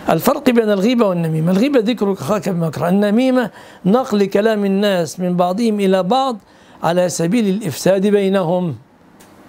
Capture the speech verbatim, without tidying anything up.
الفرق بين الغيبة والنميمة: الغيبة ذكرك أخاك بمكروه، النميمة نقل كلام الناس من بعضهم إلى بعض على سبيل الإفساد بينهم.